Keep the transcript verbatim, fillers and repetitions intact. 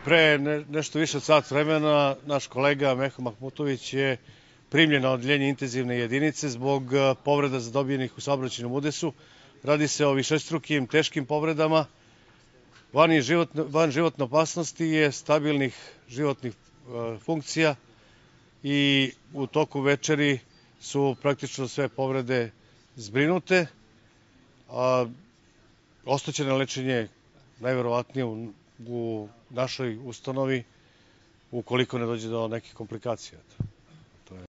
Pre nešto više od sat vremena naš kolega Meho Mahmutović je primljen na odeljenje intenzivne jedinice zbog povreda zadobijenih u saobraćajnom udesu. Radi se o višestrukim teškim povredama. Van životne opasnosti je, stabilnih životnih funkcija i u toku večeri su praktično sve povrede zbrinute. Ostaće na lečenje najverovatnije u našoj ustanovi ukoliko ne dođe do nekih komplikacija.